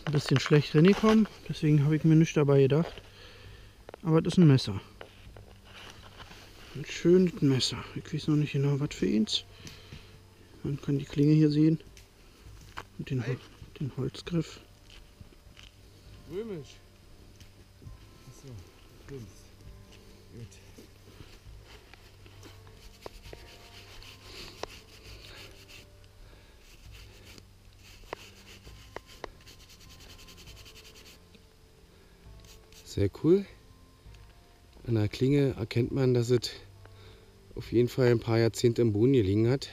ein bisschen schlecht reingekommen, deswegen habe ich mir nichts dabei gedacht. Aber das ist ein Messer. Ein schönes Messer. Ich weiß noch nicht genau, was für eins. Man kann die Klinge hier sehen. Und den Holzgriff. Römisch. Achso, Kunst. Gut. Sehr cool. An der Klinge erkennt man, dass es auf jeden Fall ein paar Jahrzehnte im Boden gelegen hat.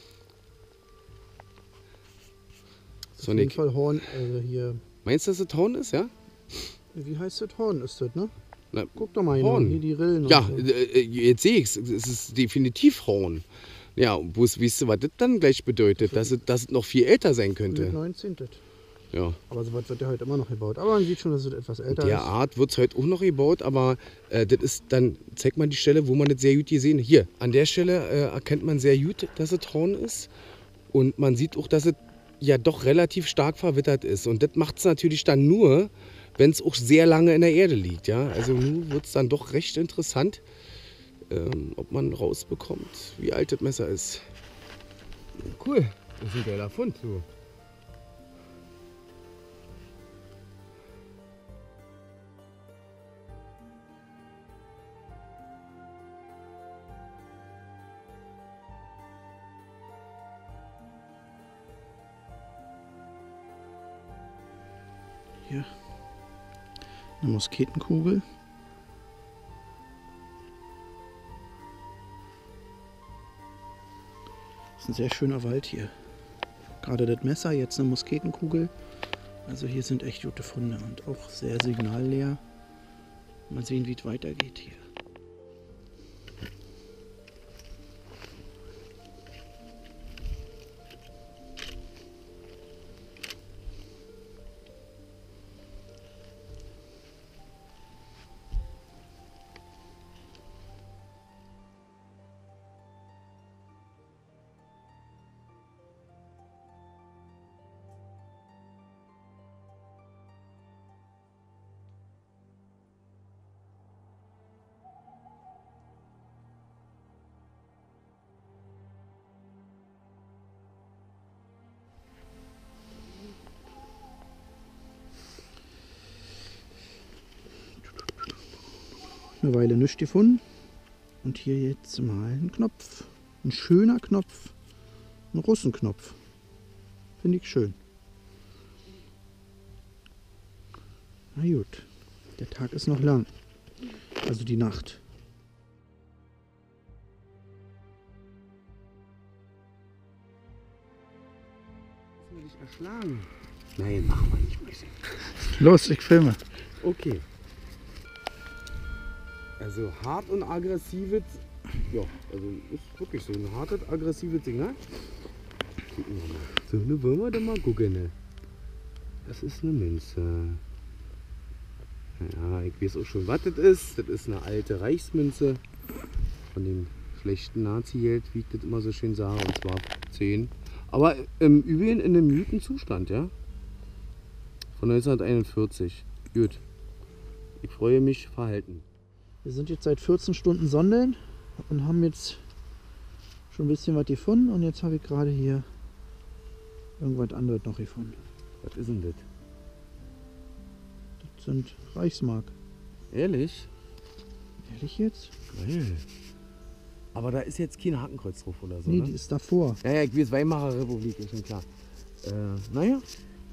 Auf jeden Fall Horn, hier. Meinst du, dass es Horn ist, ja? Wie heißt das? Horn ist das, ne? Na, guck doch mal Horn. Hier die Rillen. Ja, und so. jetzt sehe ich es. Es ist definitiv Horn. Ja, weißt du, was das dann gleich bedeutet? Dass es noch viel älter sein könnte. Mit 19. Ja. Aber so weit wird ja heute immer noch gebaut. Aber man sieht schon, dass es etwas älter Der ist. Art wird es heute auch noch gebaut, aber das ist dann, zeig mal die Stelle, wo man das sehr gut gesehen hat. Hier, an der Stelle erkennt man sehr gut, dass es Horn ist. Und man sieht auch, dass es ja doch relativ stark verwittert ist. Und das macht es natürlich dann nur, wenn es auch sehr lange in der Erde liegt. Ja? Also nun wird es dann doch recht interessant, ob man rausbekommt, wie alt das Messer ist. Cool, das ist ein geiler Fund. So. Hier. Eine Musketenkugel. Das ist ein sehr schöner Wald hier. Gerade das Messer, jetzt eine Musketenkugel. Also hier sind echt gute Funde und auch sehr signalleer. Mal sehen, wie es weitergeht hier. Eine Weile nichts gefunden. Und hier jetzt mal ein Knopf. Ein schöner Knopf. Ein Russenknopf. Finde ich schön. Na gut. Der Tag ist noch lang. Also die Nacht. Müssen wir dich erschlagen? Nein, machen wir nicht, Mäuschen. Los, ich filme. Okay. Also hart und aggressives, ja, also ist wirklich so ein hartes, aggressives Signal. Gucken wir mal. So, ne, wollen wir dann mal gucken, ne? Das ist eine Münze. Ja, ich weiß auch schon, was das ist. Das ist eine alte Reichsmünze von dem schlechten Nazi-Geld, wie ich das immer so schön sage, und zwar 10. Aber im Übrigen in einem guten Zustand, ja? Von 1941. Gut. Ich freue mich, verhalten. Wir sind jetzt seit 14 Stunden sondeln und haben jetzt schon ein bisschen was gefunden. Und jetzt habe ich gerade hier irgendwas anderes noch gefunden. Was ist denn das? Das sind Reichsmark. Ehrlich? Ehrlich jetzt? Geil. Aber da ist jetzt kein Hakenkreuz drauf oder so, Nee, ne? die ist davor. Ja, ja, ich weiß, Weimarer Republik, ist schon klar. Naja.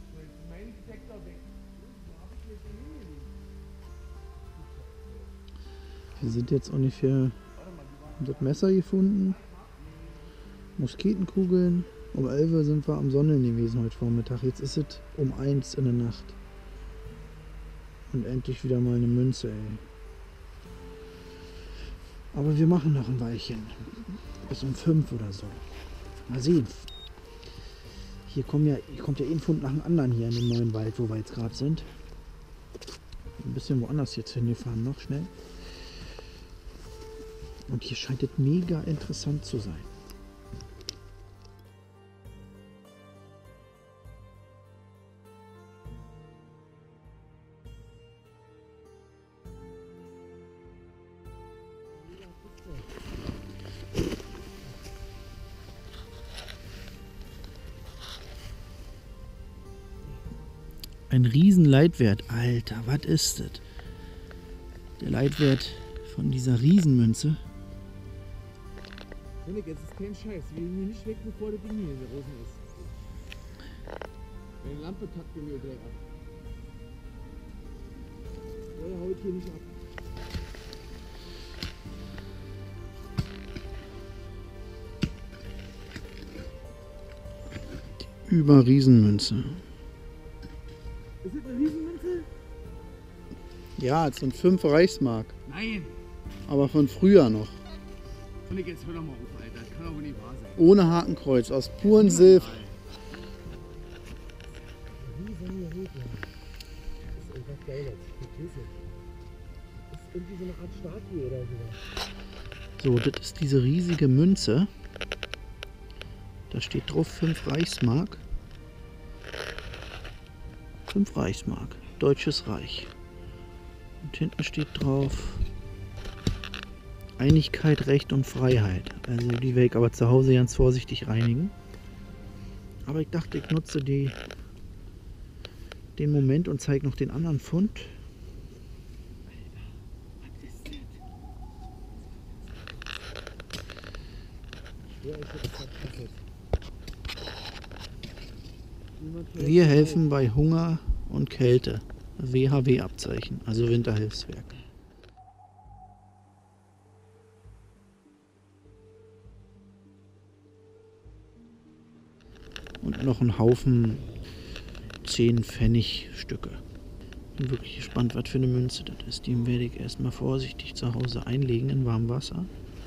Wir sind jetzt ungefähr das Messer gefunden. Musketenkugeln. Um 11 Uhr sind wir am Sondeln gewesen heute Vormittag. Jetzt ist es um 1 in der Nacht. Und endlich wieder mal eine Münze, ey. Aber wir machen noch ein Weilchen. Bis um 5 oder so. Mal sehen. Hier kommt ja ein Fund nach dem anderen hier in dem neuen Wald, wo wir jetzt gerade sind. Ein bisschen woanders jetzt hingefahren noch schnell. Und hier scheint es mega interessant zu sein. ein riesen Leitwert. Alter, was ist das? Der Leitwert von dieser Riesenmünze. Dominik, jetzt ist kein Scheiß. Wir gehen hier nicht weg, bevor das Ding hier in der Rosen ist. Meine Lampe kackt mir gleich ab. Oder haut hier nicht ab. Überriesenmünze. Ist das eine Riesenmünze? Ja, es sind 5 Reichsmark. Nein! Aber von früher noch. Dominik, jetzt hör doch mal auf, Alter. Das kann doch wohl nicht wahr sein. Ohne Hakenkreuz, aus purem Silber. Das ist irgendwas Geiles. Ich weiß nicht. Das ist irgendwie so eine Art Statue oder so. So, das ist diese riesige Münze. Da steht drauf 5 Reichsmark. 5 Reichsmark. Deutsches Reich. Und hinten steht drauf Einigkeit, Recht und Freiheit. Also die werde ich aber zu Hause ganz vorsichtig reinigen. Aber ich dachte, ich nutze den Moment und zeige noch den anderen Fund. Wir helfen bei Hunger und Kälte. WHW-Abzeichen, also Winterhilfswerk. Und noch ein Haufen 10-Pfennig-Stücke. Bin wirklich gespannt, was für eine Münze das ist. Die werde ich erstmal vorsichtig zu Hause einlegen in warmem Wasser.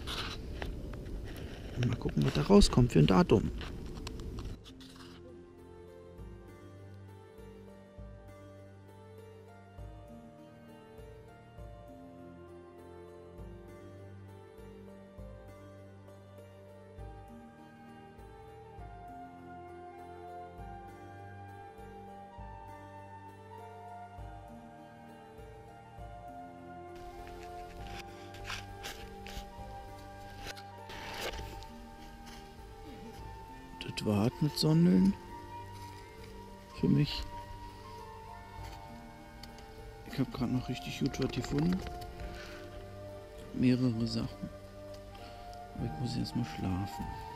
Und mal gucken, was da rauskommt für ein Datum. Das war's mit Sondeln. Für mich. Ich habe gerade noch richtig gut was gefunden. Mehrere Sachen. Aber ich muss jetzt mal schlafen.